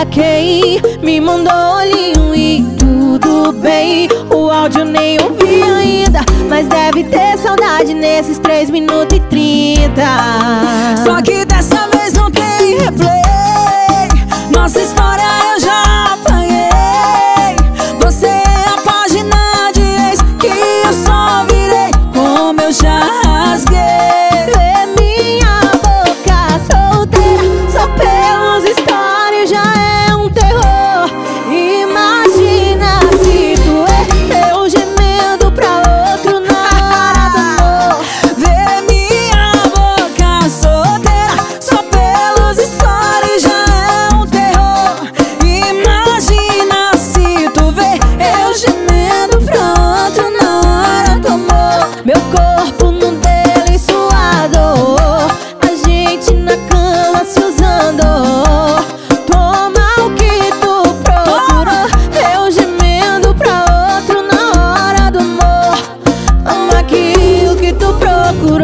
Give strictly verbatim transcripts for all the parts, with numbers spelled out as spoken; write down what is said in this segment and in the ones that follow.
quem me mandou olhinho e tudo bem. O áudio nem ouvi ainda, mas deve ter saudade nesses três minutos e trinta. Só que dessa vez não tem replay. Nossa história eu já apaguei. Você é a página de ex que eu só virei, como eu já rasguei. Vê minha boca solteira, só pelos stories já é um terror. Imagina se tu é eu gemendo pra outro na hora do amor. Vê minha boca solteira, só pelos stories já é um terror. Imagina se tu vê eu gemendo pra outro na hora do amor. Meu corpo num dele suado, a gente na cama se usando. Toma o que tu procurou, eu gemendo pra outro na hora do amor. Toma aqui o que tu procurou.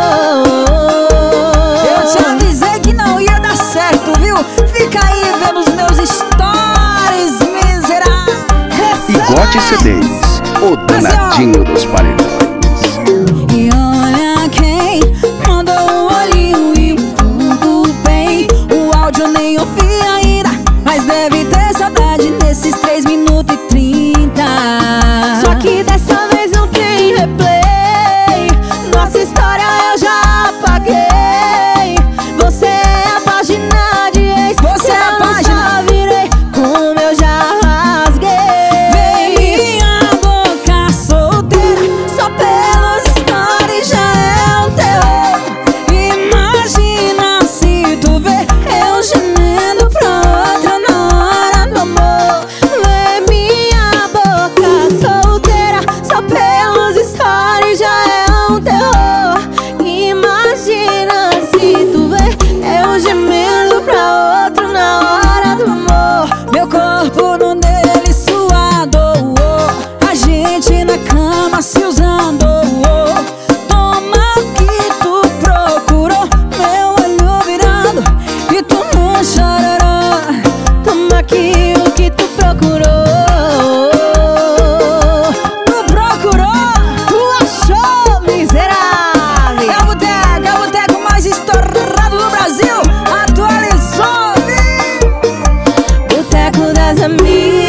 Eu te avisei que não ia dar certo, viu? Fica aí vendo os meus stories, miserável. Igote C Ds, o danadinho dos paredões. E olha quem mandou o olhinho e tudo bem. O áudio nem ouvi ainda, mas deve ter saudade nesses três minutos e trinta. Só que dessa vez não tem replay. Nossa história eu já apaguei. Você é a página de ex, Você é a eu página. só virei, como eu já rasguei. Vê minha boca solteira, só pelos stories já é um terror. Imagina se tu vê eu gemendo pra outra na hora do amor. Vê minha boca solteira, só pelos stories já é um terror. Imagina se tu vê eu gemendo pra outro na hora do amor. Meu corpo no dele suado, oh. A gente na cama se usando, oh. Toma o que tu procurou, meu olho virado e tu não chororó. Toma aqui o que tu procurou. Tu procurou, Tu achou, miserável? é o boteco, é o boteco mais estourado do Brasil. Atualizou, viu? Boteco das amigas.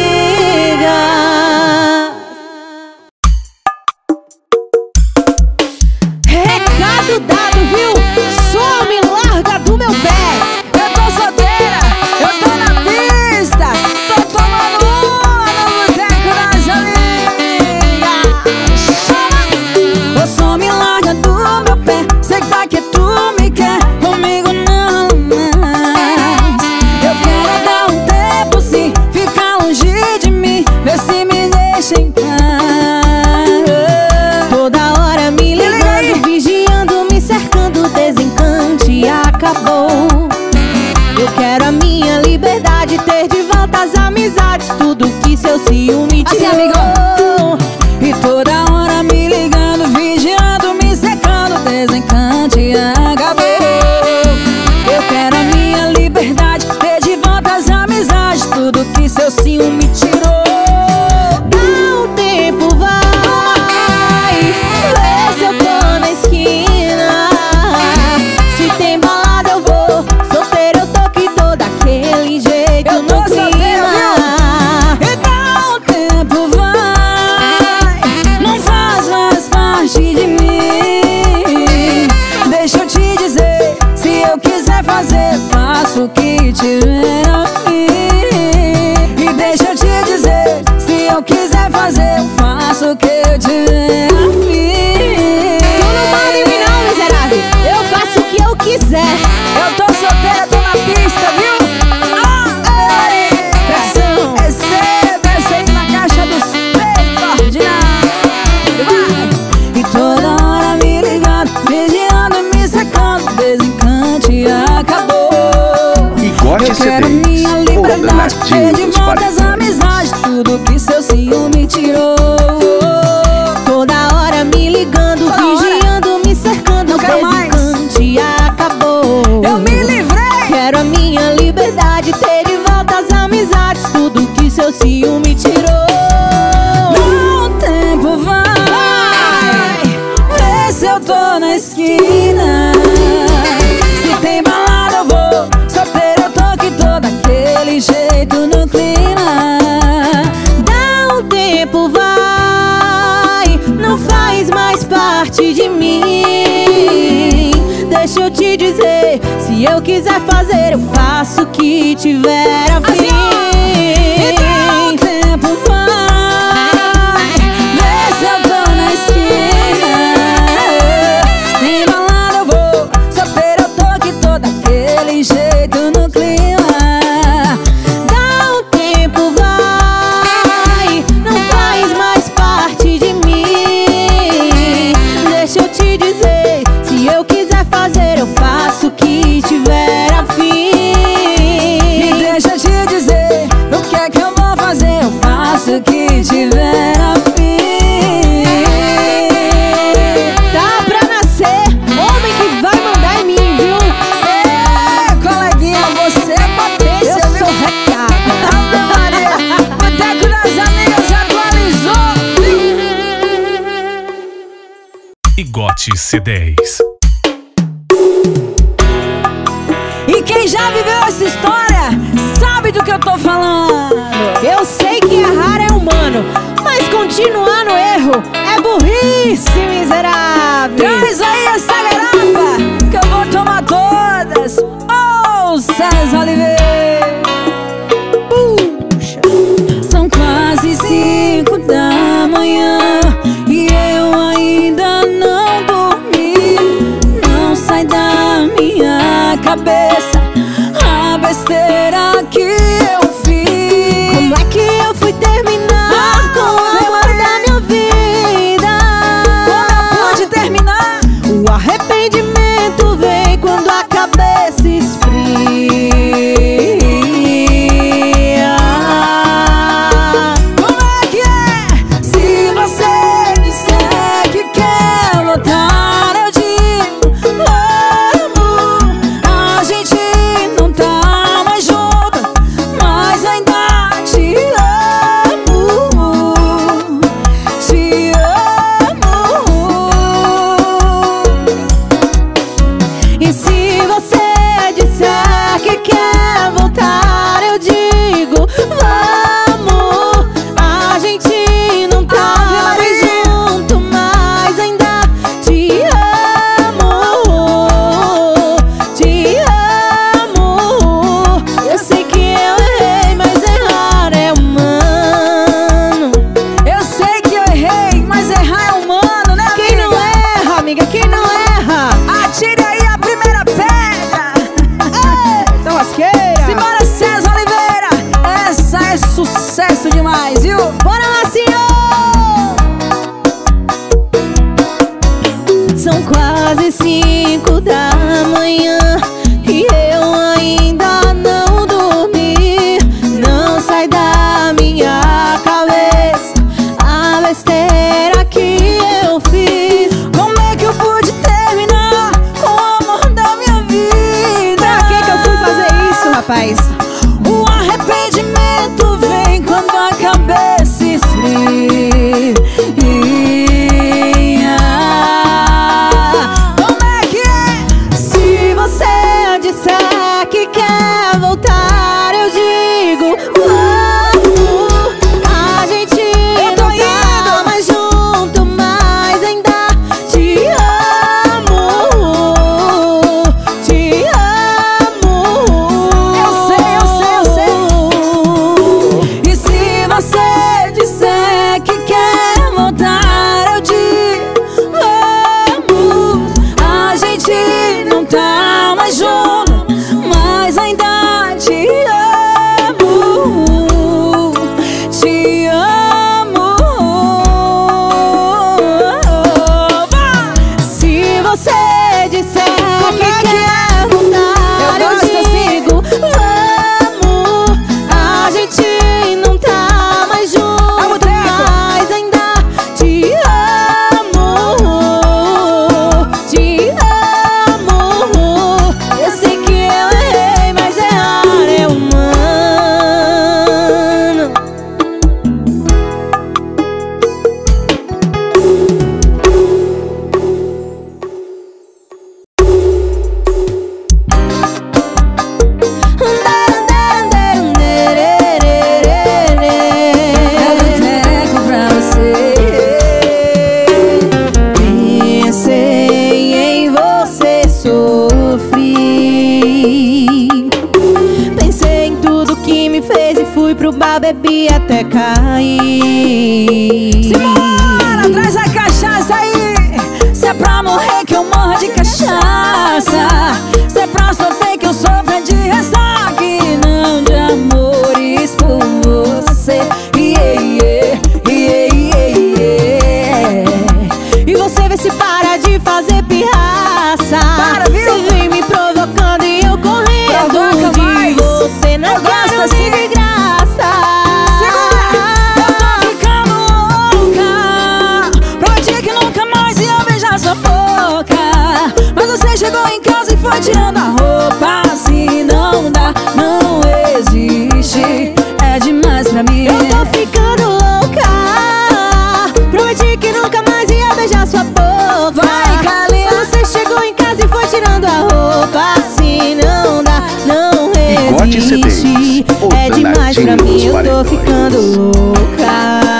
Recado dado, viu? Só me larga do meu pé. Eu tô solteira, eu tô na pista, tô tomando uma no boteco das amigas. Chama! Ô, só me larga do meu pé, sei que pra que tu me quer, comigo não mais. Eu quero dar um tempo sim, ficar longe de mim, ver se me deixa em paz. Toda hora me liga aí. ligando, vigiando, me cercando, desencante acabou. Eu quero a minha liberdade, ter de volta as amizades, tudo que seu ciúme Assim, tirou. amigão. E toda hora me ligando, vigiando, me secando, desencante acabou. Eu quero a minha liberdade, ter de volta as amizades, tudo que seu ciúme tirou. Dá um tempo, vai, vê se eu tô na esquina. Se tem balada eu vou, solteiro eu tô aqui tô daquele jeito Eu tô no solteiro, clima. viu? E dá um tempo, vai, não faz mais parte de mim. Deixa eu te dizer, se eu quiser fazer, faço o que tiver a fim. E deixa eu te dizer, se eu quiser fazer, eu faço o que eu tiver a fim. Tu não manda em mim não, miserável, eu faço o que eu quiser. Eu tô solteira, tô na pista, viu? Ah, ei, Pressão. receba essa aí na caixa dos ordinários. Vai! E toda hora me ligando, vigiando, me secando, desencante acabou. Igote Eu C quero Ds, minha o liberdade, ter danadinho de dos volta as paredões. amizades, tudo que seu ciúme tirou. Toda hora me ligando, Toda hora. vigiando, me cercando, Não quero mais. desencante acabou. Eu me livrei. Quero a minha liberdade, ter de volta as amizades. Se eu quiser fazer, eu faço o que tiver a fim. Então o tempo vai, vê se eu tô na esquina. Sem balada eu vou, solteiro eu tô aqui tô daquele jeito no clima. Dá um tempo, vai, não faz mais parte de mim. Deixa eu te dizer, se eu quiser fazer, eu faço o que tiver a fim. Me deixa te dizer, o que é que eu vou fazer? Eu faço o que tiver a fim. Tá pra nascer homem que vai mandar em mim, viu? É, coleguinha, você é potência, Eu viu? sou recado. Ave Maria, Boteco das Amigas atualizou. Igote C dez. E quem já viveu essa história sabe do que eu tô falando. Eu sei que errar é humano, mas continuar no erro é burrice, miserável. Traz aí essa garrafa que eu vou tomar todas. Ô, César Oliveira. Puxa. São quase cinco da manhã e eu ainda não dormi. Não sai da minha cabeça a besteira que eu fiz. Como é que eu fui terminar com o amor da minha vida? Como eu pude terminar? O arrependimento vem quando a cabeça esfria. Como é que é? Se você disser que quer voltar, eu digo vamos. A gente não tá mais junto, mas ainda te amo. Te amo. E se você disser que quer voltar, eu digo vamos. A gente não tá mais junto, mas ainda te amo. Te amo. Eu sei que eu errei, mas errar é humano. Eu sei que eu errei, mas errar é humano, né, Quem não amiga? erra, amiga, quem não erra? Atire aí a primeira pedra. Então lasqueira. Simbora, César Oliveira. Essa é sucesso demais, viu? Bora lá, senhor! São quase cinco da manhã e eu ainda não dormi. Não sai da minha cabeça a besteira que eu fiz. Como é que eu pude terminar com o amor da minha vida? Pra que que eu fui fazer isso, rapaz? O arrependimento vem quando a cabeça esfria. Como é que é? Se você disser que quer voltar, eu digo vamos. A gente Eu tô não tá indo. mais junto, mas ainda te amo. Te amo. Eu sei, eu Fui pro bar, bebi até cair. Simbora, traz a cachaça aí. Se é pra morrer que eu morro de cachaça, se é pra sofrer que eu sofra de ressaca e não de amores por você. Yeah, yeah, yeah, yeah, yeah. E você vê se para de fazer pirraça. Para, viu? Você vem me provocando e eu correndo Provoca de mais. você. Não Eu gosto quero assim. nem de graça. Segura! Eu tô ficando louca. Prometi que nunca mais ia beijar sua boca, mas você chegou em casa e foi tirando a roupa. Assim não dá, não existe. É demais pra mim. Eu tô ficando louca. Prometi que nunca mais ia beijar sua boca. Vai, Kalina. Mas você chegou em casa e foi tirando a roupa. Assim não dá, não Igote C Ds, existe. o É demais pra danadinho mim, dos eu tô paredões. ficando louca.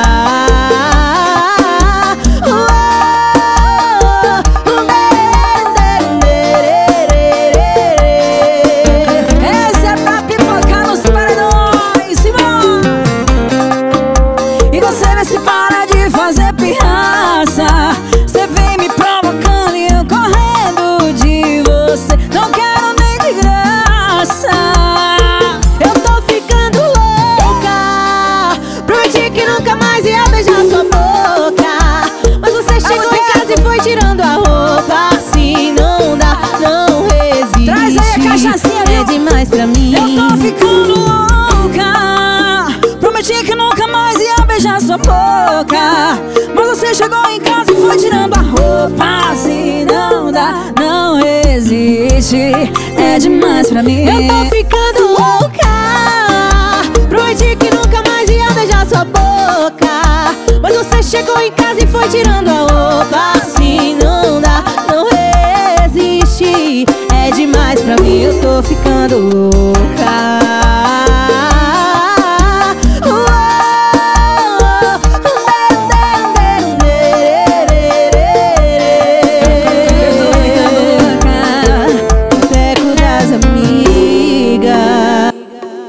Esse é pra pipocar nos paredões, Simão. E você vê se para de fazer pirraça. Você vem me provocando e eu correndo de você. Não quero nem de graça. Eu tô ficando louca. Prometi que nunca mais ia beijar sua boca, mas você chegou em casa e foi tirando a roupa. Assim não dá, não existe. Traz aí a cachaçinha, viu? É demais pra mim. Eu tô ficando louca. Prometi que nunca mais ia beijar sua boca, mas você chegou em casa e foi tirando a roupa. Assim não dá, não existe. É demais pra mim. Eu tô ficando louca. Prometi que nunca mais ia beijar sua boca, mas você chegou em casa e foi tirando a roupa. Assim não dá, não existe. É demais pra mim, eu tô ficando louca. Boteco das amigas.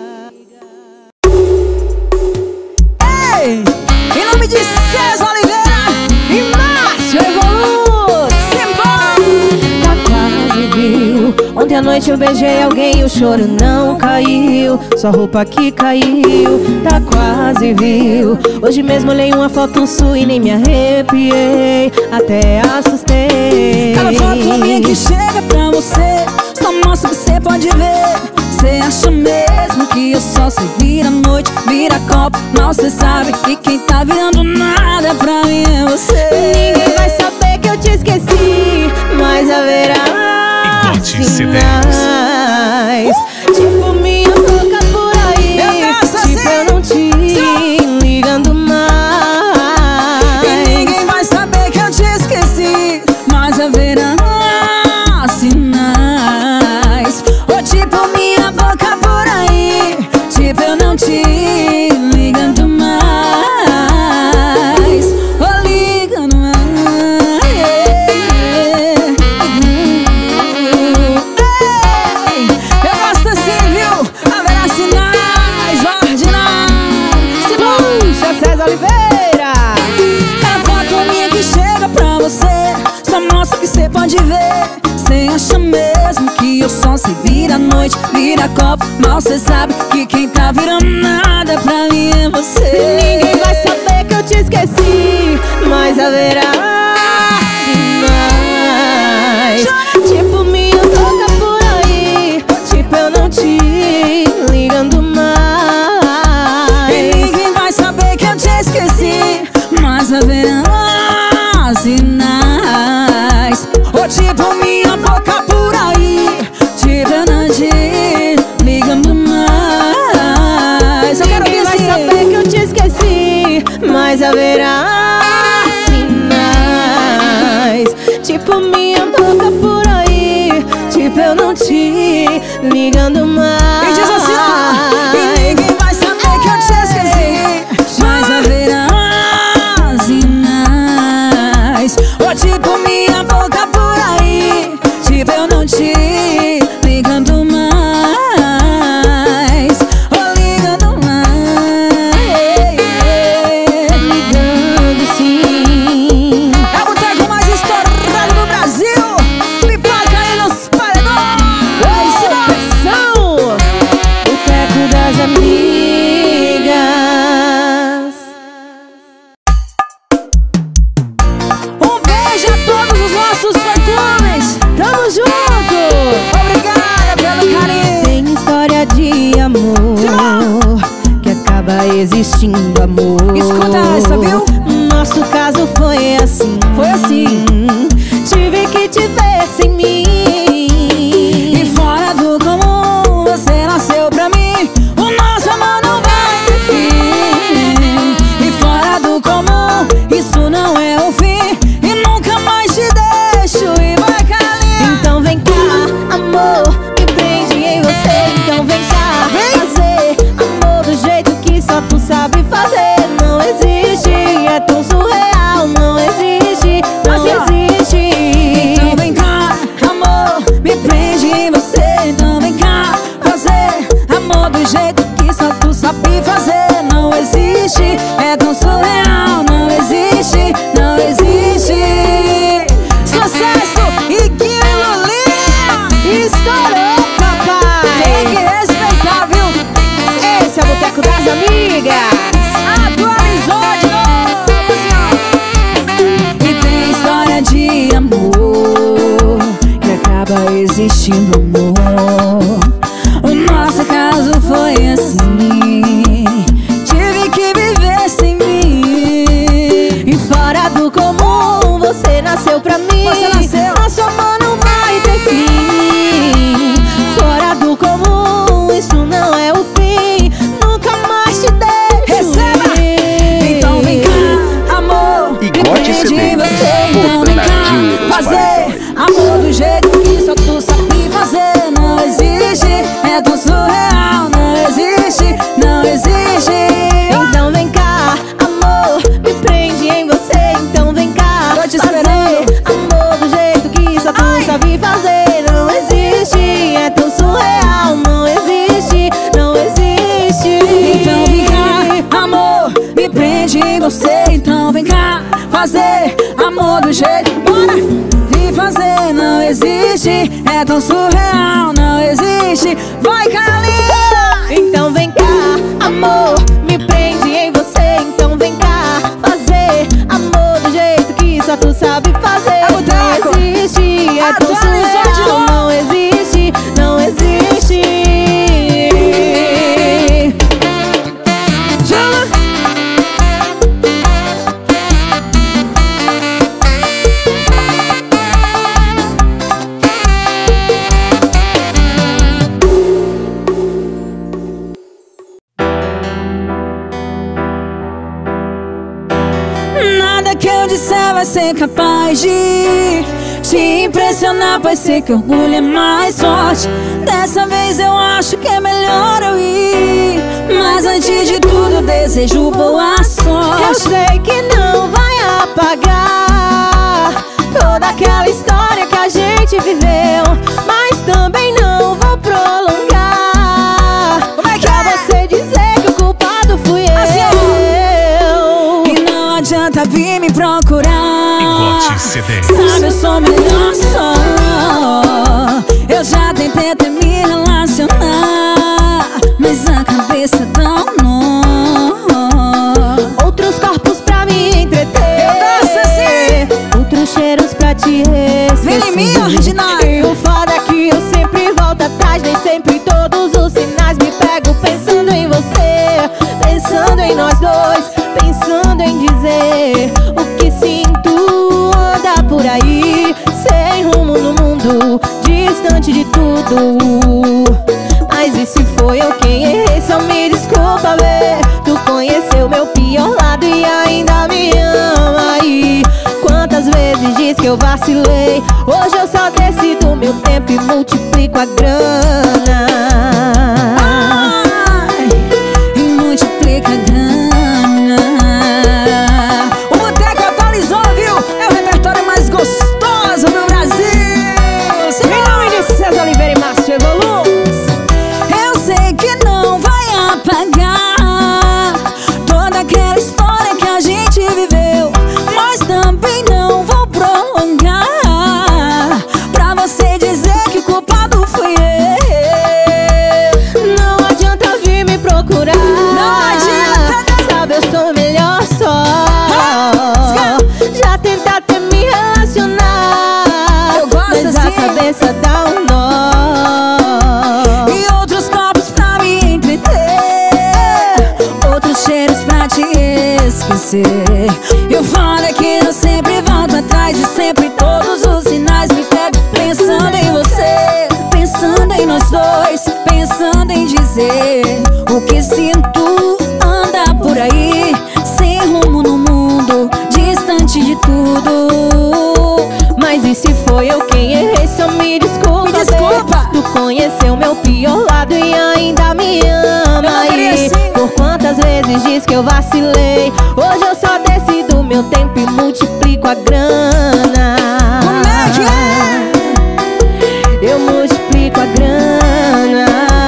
Ei, em nome de César Oliveira e Márcio Evoluto, simbora! Tá quase viu. Ontem à noite eu beijei alguém e o choro não caiu. Sua roupa que caiu. Tá quase viu. Hoje mesmo olhei uma foto sua e nem me arrepiei. Até assustei. Cada foto minha que chega pra você só mostra que você pode ver. Você acha mesmo que eu só sei vira noite, vira copo? Mal cê sabe que quem tá virando nada pra mim é você. Ninguém vai saber que eu te esqueci, mas haverá Igote C Ds. sinais. Tipo minha boca por aí. Eu gosto Tipo assim. eu não te ligando mais. E ninguém vai saber que eu te esqueci, mas haverá sinais. Ou tipo minha boca por aí, tipo eu não te ligando mais. Ou ligando mais. Ei, eu gosto assim, viu? Haverá sinais ordinários. Se puxa, César Oliveira. Cada foto minha que chega pra você só mostra que cê pode ver. Cê acha mesmo que eu só sei vira noite, vira copo? Mal cê sabe que quem tá virando nada pra mim é você. Ninguém vai saber que eu te esqueci, mas haverá sinais. Tipo minha boca por aí, tipo eu não te ligando mais. E ninguém vai saber que eu te esqueci, mas haverá sinais. Ou tipo minha boca por aí, tipo eu não te ligando mais. Eu quero Ninguém vai assim. saber que eu te esqueci, mas haverá sinais. Tipo minha boca por aí, tipo eu não te ligando mais. E diz assim, ó, e ninguém vai saber que eu te esqueci, mas haverá sinais. Ou tipo minha boca por aí, tipo eu não te ligando mais. Ou ligando mais. fingindo amor. Escuta essa, viu? Nosso caso foi assim. Foi assim. Tive que te ver sem mim. E fora do comum, você nasceu pra mim. O nosso amor não vai ter fim. E fora do comum, isso não é o fim. E nunca mais te deixo e vai cair. Então vem cá, amor, me prende em você. Então vem cá, fazer amor do jeito que só tu sabe fazer. Não existe, é tão surreal. Não existe, não existe. Então vem cá, amor, me prende em você. Então vem cá, fazer amor do jeito que só tu sabe fazer. Não existe, é tão surreal. Não existe, não existe. Sucesso e que Estourou, papai. tem que respeitar, viu? Esse é o Boteco das Amigas. Atualizou de novo, senhor. E tem história de amor que acaba existindo amor. O nosso caso foi assim. Tive que viver sem mim. E fora do comum, você nasceu pra mim. Você nasceu. Nosso amor não vai ter fim. Fora do comum, isso não é o fim. Nunca mais te deixo. Receba! ir. Então vem cá, amor, me Igual de prende C D, em você. Então vem cá, Danadinho dos fazer Paredões. amor do jeito que só tu sabe fazer. Não existe, é tão surreal. Não existe, não existe. Então vem cá, amor, me prende em você. Então vem cá, Tô te fazer esperando. amor do jeito que só tu Ai. sabe fazer. Não existe, é tão surreal. Não existe, não existe. Então vem cá, amor, me prende em você. Então vem cá, fazer amor do jeito, bora, de fazer. Não existe, é tão surreal. Não existe, vai Carlinha. Então vem cá, amor, me prende em você. Então vem cá, fazer amor do jeito que só tu sabe fazer. É boteco. Não existe, é tão Atualizou de surreal. novo. Não existe, não existe. Chama. Nada que eu disser vai ser capaz de te impressionar, pois sei que orgulho é mais forte. Dessa vez eu acho que é melhor eu ir, mas antes de tudo desejo boa Eu sorte. sei que não vai apagar toda aquela história que a gente viveu, mas também não vou prolongar. Como é que pra é? você dizer que o culpado fui Assim, eu. E não adianta vir me procurar. Igote C D. Sabe, eu sou melhor só. Eu já tentei até me relacionar, mas a cabeça dá um nó. Outros corpos pra me entreter, Eu danço assim. outros cheiros pra te esquecer. Vem em mim, ordinário. E o foda é que eu sempre volto atrás, nem sempre todos os sinais me pego pensando em você, pensando em nós dois, pensando em dizer o que sinto. Anda por aí, sem rumo no mundo, distante de tudo. Mas e se foi eu quem errei? Só me desculpa, ver. Tu conheceu meu pior lado e ainda me ama. E quantas vezes diz que eu vacilei? Hoje eu só decido meu tempo e multiplico a grana. Ai, e multiplica a grana. O Boteco atualizou, viu? É o repertório mais gostoso do Brasil. Em nome de César Oliveira e Márcio Evolus. Eu sei que não vai apagar toda aquela história que a gente viveu, mas também não vou prolongar pra você dizer que o culpado fui eu. você. O que sinto anda por aí, sem rumo no mundo, distante de tudo. Mas e se foi eu quem errei, só me desculpa, Me desculpa. Tu conheceu meu pior lado e ainda me ama. Eu não queria E assim. por quantas vezes diz que eu vacilei, hoje eu só decido meu tempo e multiplico a grana. Como é que Eu multiplico a grana.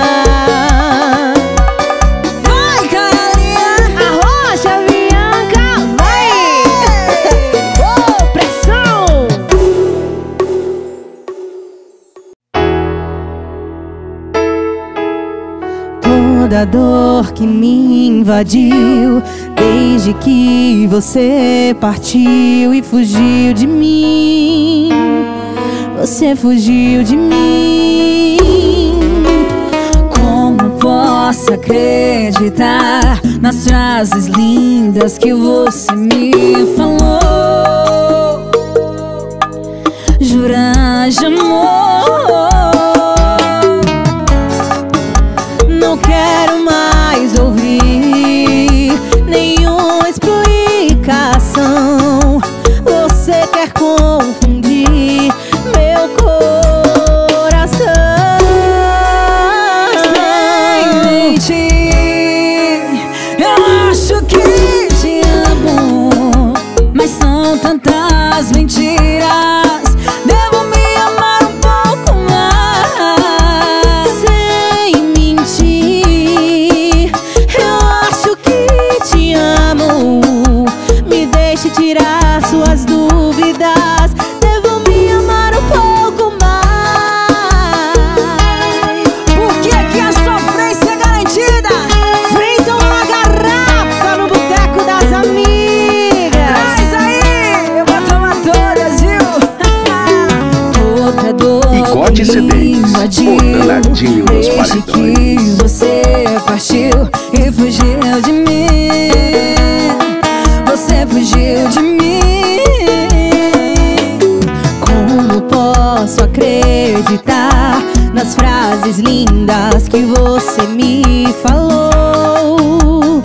vai, Carlinha? Arrocha, Bianca, vai! Oh, pressão! Toda a dor que me invadiu desde que você partiu e fugiu de mim. Você fugiu de mim. Como posso acreditar nas frases lindas que você me falou? Jurar de amor. Não quero mais ouvir nenhuma explicação. Você quer confundir meu coração. Sem mentir, eu acho que te amo, mas são tantas mentiras. Devo me amar um pouco mais. Sem mentir, eu acho que te amo. Me deixe tirar suas dúvidas. Devo me amar um pouco mais. Porque aqui a sofrência é garantida. Vem tomar uma garrafa no boteco das amigas. Traz aí, eu vou tomar todas, viu? Toda dor Igote que C me Ds, invadiu, o danadinho dos desde que paredões. você partiu e fugiu de mim. Você fugiu de mim. Como posso acreditar nas frases lindas que você me falou?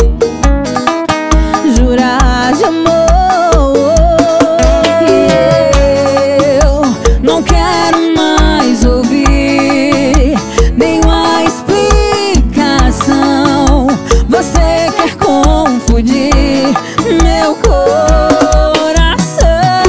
Jurar de amor. Eu não quero mais ouvir nenhuma explicação. Você quer confundir meu coração.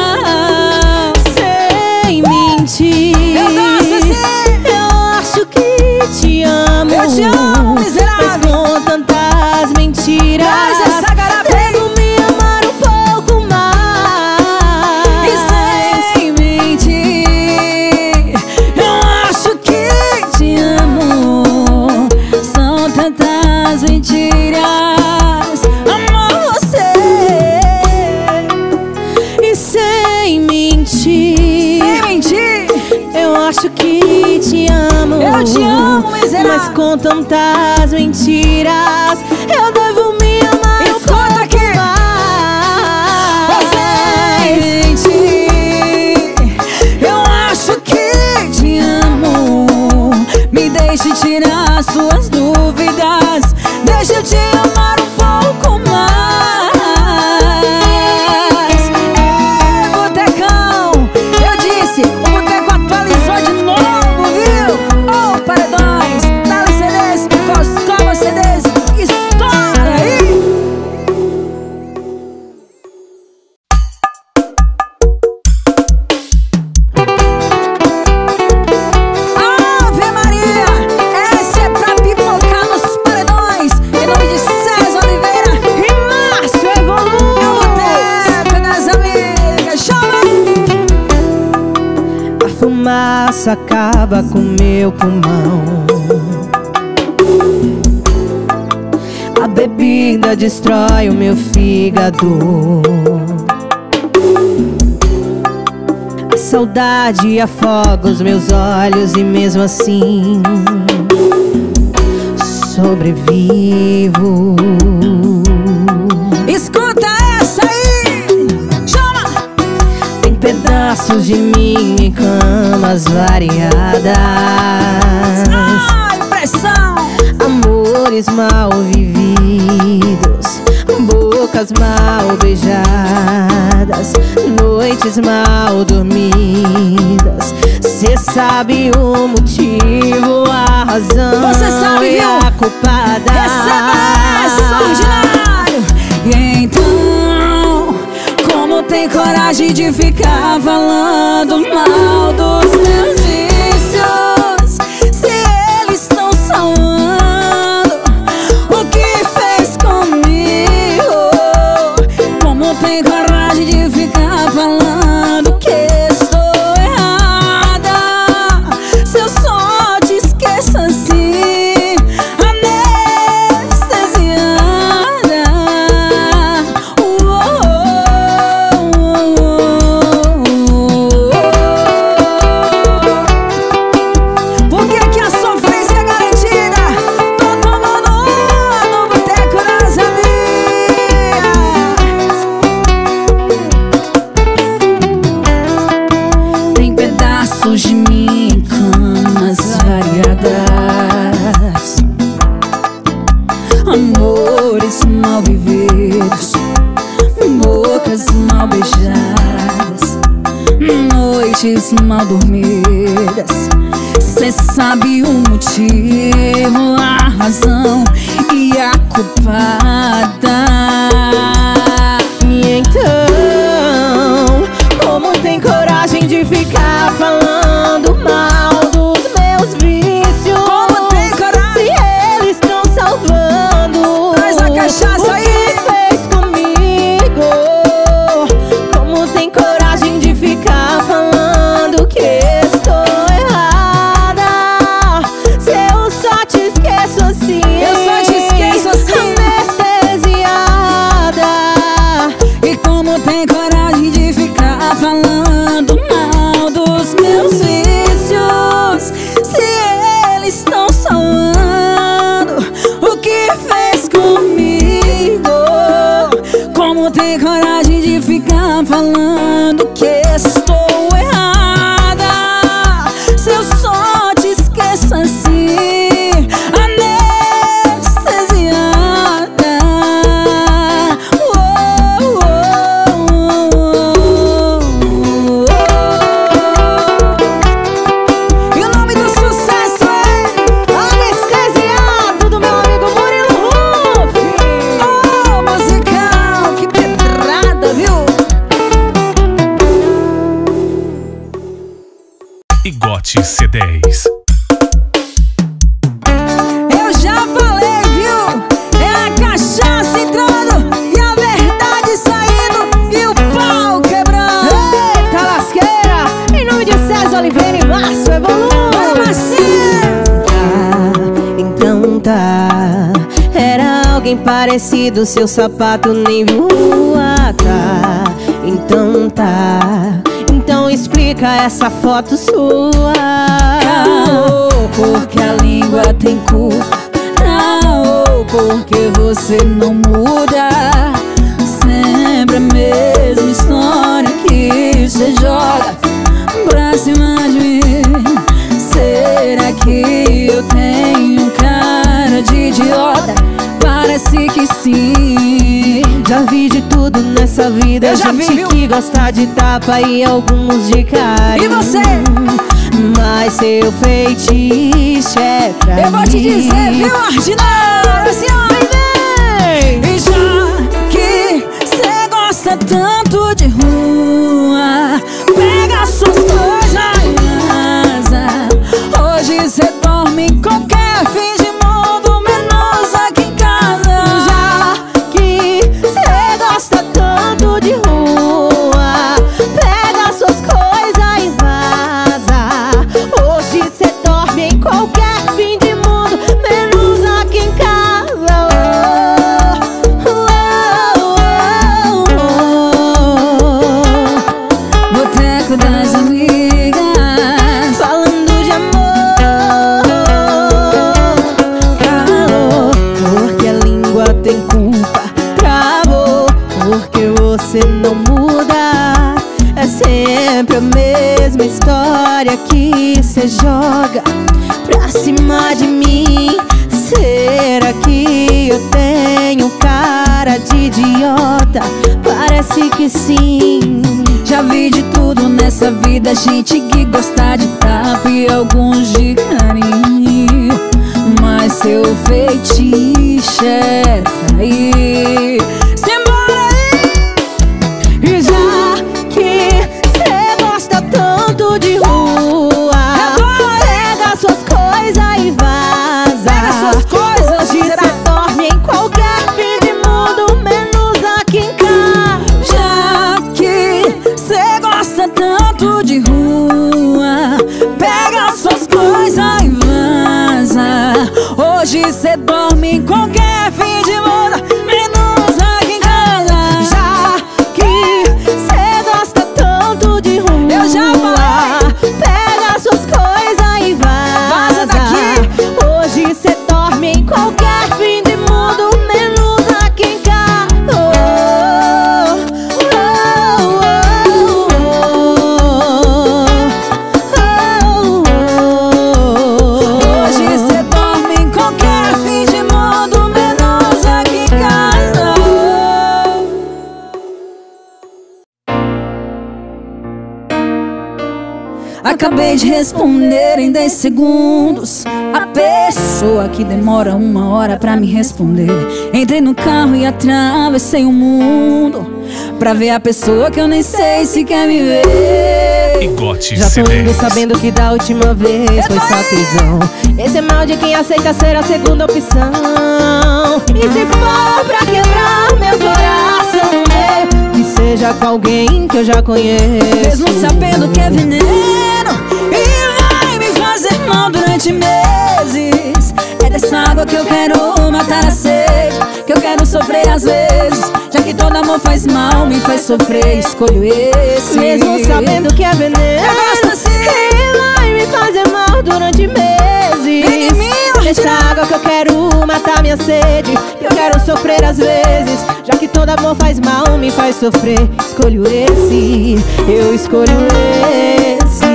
Sem mentir, Eu danço assim. eu acho que te amo. Eu te amo, mas miserável. com tantas mentiras, Traz essa garapa aí. devo me amar um pouco mais. E sem mentir, eu acho que te amo. São tantas mentiras, amor, você. E sem mentir, Sem mentir, eu acho que te amo. Eu te amo, miserável. mas com tantas mentiras, eu devo me amar um Escuta pouco aqui. mais. Sem mentir, eu acho que te amo. Me deixe tirar suas dúvidas. Deixa eu te amar um pouco mais. Ei, botecão, eu disse, o boteco atualizou de novo, viu? Oh, paredões, Dali C Ds, Coscova C Ds, estoura aí! Ave Maria, essa é pra pipocar nos paredões. Em nome de César Oliveira E Márcio e o Evoluo. Boteco das Amigas. Chama! A fumaça acaba com meu pulmão. A bebida destrói o meu fígado. A saudade afoga os meus olhos e mesmo assim sobrevivo. Escuta essa aí! Chama! Tem pedaços de mim em camas variadas. Ai, pressão! deles mal vividos, bocas mal beijadas, noites mal dormidas. Cê sabe o motivo, a razão. Você sabe, e viu? a culpada. Receba ordinário. E então, como tem coragem de ficar falando mal dos meus vícios, se eles estão salvando o que fez comigo? Como tem coragem de ficar falando que estou errada, se eu só te esqueço assim, anestesiada? Por que que a sofrência é garantida? Tô tomando uma no boteco das amigas. Tem pedaços de mim em camas variadas, amores mal vividos, bocas mal beijadas, noites mal dormidas. Cê sabe o motivo, a razão e a culpada. E então, como tem coragem de ficar falando mal dos meus vícios? Como tem coragem? Se eles estão salvando. Traz a cachaça o aí. que fez comigo? Como tem coragem de ficar falando que estou errada, se eu só te esqueço assim? Eu só te esqueço assim. Anestesiada. E como tem coragem de ficar falando mal dos meus vícios, se eles estão salvando o que fez comigo? Como tem coragem de ficar falando que estou errada, se eu só te esqueço assim, anestesiada? Uou, uou, uou. E o nome do sucesso é Anestesiado do meu amigo Murilo Ruff. Oh, musical, que pedrada, viu? Igote C dez. Eu já falei, viu? É a cachaça entrando e a verdade saindo e o pau quebrando. Eita lasqueira, em nome de César Oliveira e Márcio Evoluo. Bora, Marcinho! Tá, então tá. Era alguém parecido, seu sapato nem voa, tá. Então tá. Então explica essa foto sua. Caô, porque a língua tem culpa. Caô, porque você não muda. Sempre a mesma história que você joga pra cima de mim. Será que eu tenho cara de idiota? Parece que sim. Já vi de tudo nessa vida. Eu já gente vi, viu? que gosta de tapa e alguns de carinho. E você? Mas seu feitiço é pra Eu vou te mim. dizer, viu, Ardinário? Senhora, Vem! e já que cê gosta tanto de rua, pega suas coisas e vaza. Hoje cê dorme em qualquer fim de mundo, menos aqui em casa. Já que cê gosta tanto de rua, pega suas coisas e vaza. Hoje cê dorme em qualquer fim de mundo, menos aqui em casa. Oh, oh, oh, oh. Boteco das amigas, Falando de amor, calor, porque a língua tem culpa. Travou, porque você não muda. É sempre a mesma história que cê joga pra cima de mim. Será que dissesse que sim. Já vi de tudo nessa vida, gente que gosta de tapa e alguns de carinho, mas seu feitiço é trair. Simbora aí! E já que cê gosta tanto de rua, pega suas coisas e vaza. Pega suas coisas, hoje cê dorme em qualquer fim de mundo, menos aqui em casa. Já que cê gosta tanto de rua, pega suas coisas e vaza. Hoje cê dorme em qualquer fim de mundo, menos aqui em casa. Já que cê gosta tanto de rua, Eu já falei. pega suas coisas e vaza. Vaza daqui. Hoje cê dorme em qualquer fim de mundo, menos aqui em casa. Oh, oh, oh, oh, oh, oh. Hoje cê dorme em qualquer fim de mundo, menos aqui em casa. Acabei de responder em dez segundos. A pessoa que demora uma hora pra me responder. Entrei no carro e atravessei o mundo pra ver a pessoa que eu nem sei se quer me ver. Igote Já tô indo C dez. sabendo que da última vez foi só tesão. Esse é mal de quem aceita ser a segunda opção. E se for pra quebrar meu coração no meio, que seja com alguém que eu já conheço. Mesmo sabendo que é veneno e vai me fazer mal durante meses. É dessa água que eu quero matar a sede, que eu quero sofrer às vezes. Já que todo amor faz mal, me faz sofrer, escolho esse. Mesmo sabendo que é veneno, Eu gosto assim. e vai me fazer mal durante meses. Vem em mim, Dessa água que eu quero matar minha sede, que eu quero sofrer às vezes. Já que todo amor faz mal, me faz sofrer, escolho esse. Eu escolho esse.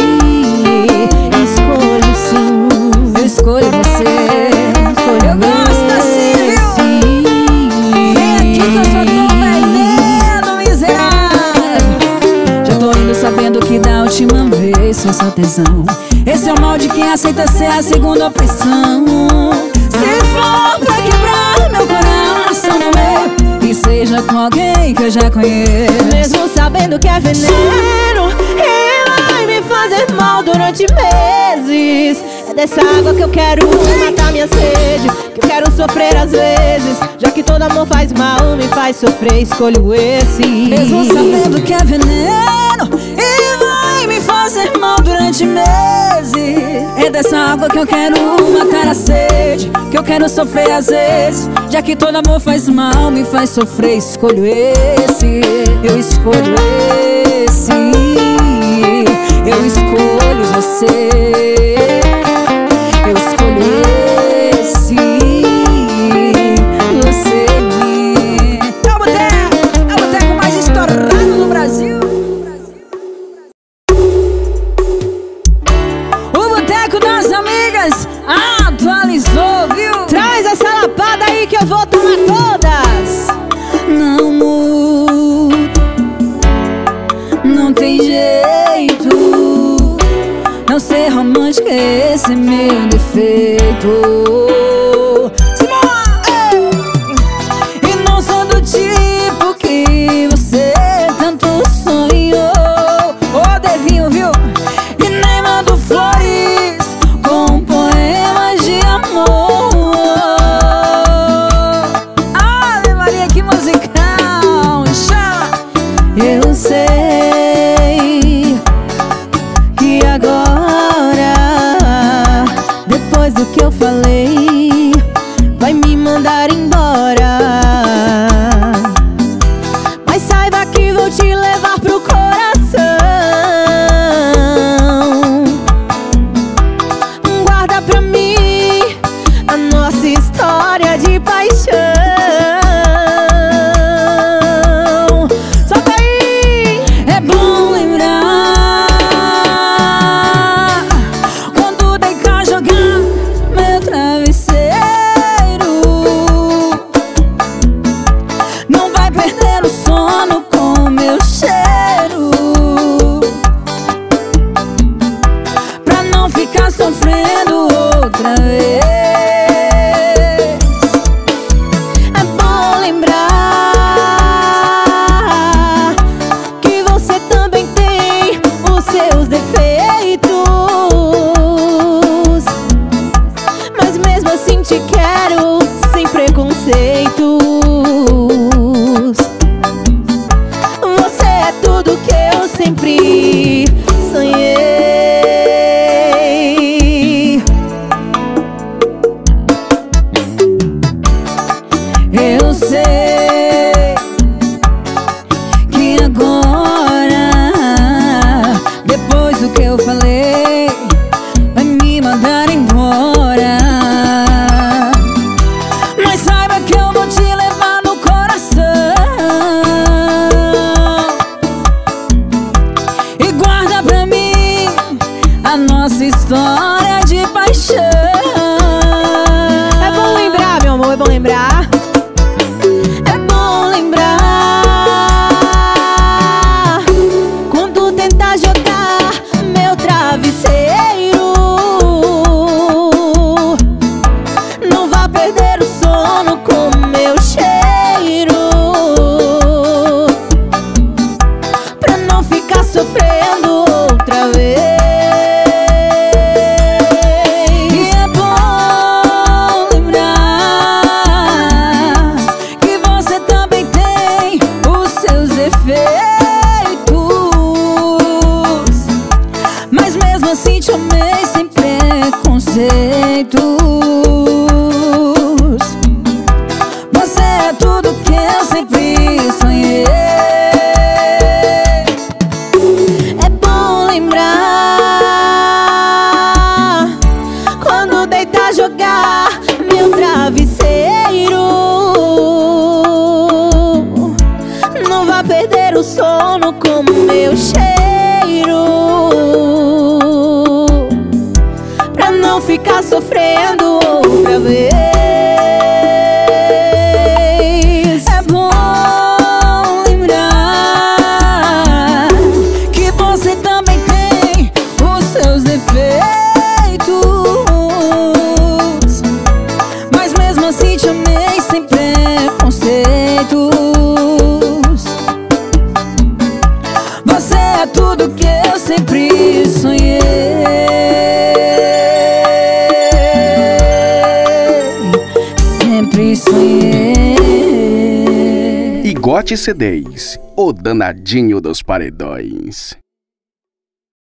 Escolho sim. Eu escolho você. Escolho Eu gosto assim, viu? Vem aqui que eu sou tão veneno, miserável. Já tô indo sabendo que da última vez foi só tesão. Esse é o mal de quem aceita ser a segunda opção. Se for pra quebrar meu coração no meio, e seja com alguém que eu já conheço. Mesmo sabendo que é veneno, e vai me fazer mal durante meses. É dessa água que eu quero matar minha sede, que eu quero sofrer às vezes. Já que todo amor faz mal, me faz sofrer, escolho esse. Mesmo sabendo que é veneno e vai me fazer mal durante meses. É dessa água que eu quero matar a sede, que eu quero sofrer às vezes. Já que todo amor faz mal, me faz sofrer, escolho esse. Eu escolho esse. Eu escolho você. Eu escolho esse. Você. É o boteco, é o boteco mais estourado no Brasil. O boteco das amigas atualizou, viu? Traz essa lapada aí que eu vou tomar todas. Não mudo, não tem jeito. Não ser romântica, esse é meu defeito. Simone! E não sou do tipo que você tanto sonhou. Ô, Devinho, viu? E nem mando flores com poemas de amor. Ave Maria, que musical! Chama! Eu sei que agora, depois do que eu falei, vai me mandar embora. Mas saiba que vou te levar pro coração. Guarda pra mim a nossa história de paixão. Solta aí! É bom lembrar quando deitar jogar meu travesseiro. sei que agora, depois do que eu falei, vai me mandar embora. Mas saiba que eu vou te levar no coração e guarda pra mim a nossa história de paixão. É bom lembrar, meu amor, é bom lembrar. É bom lembrar Quando tentar jogar meu travesseiro, não vá perder o sono com meu cheiro, pra não ficar sofrendo outra vez. E é bom lembrar que você também tem os seus defeitos, mas mesmo assim te amei sem preconceitos. Você é tudo que eu sempre sonhei. É bom lembrar quando deitar jogar meu travesseiro, não vá perder o sono com meu cheiro, pra não ficar sofrendo outra vez. É bom lembrar que você também tem os seus defeitos, mas mesmo assim te amei sem preconceitos. Você é tudo que eu sempre sonhei. Sempre sonhei. Igote C Ds, o danadinho dos paredões.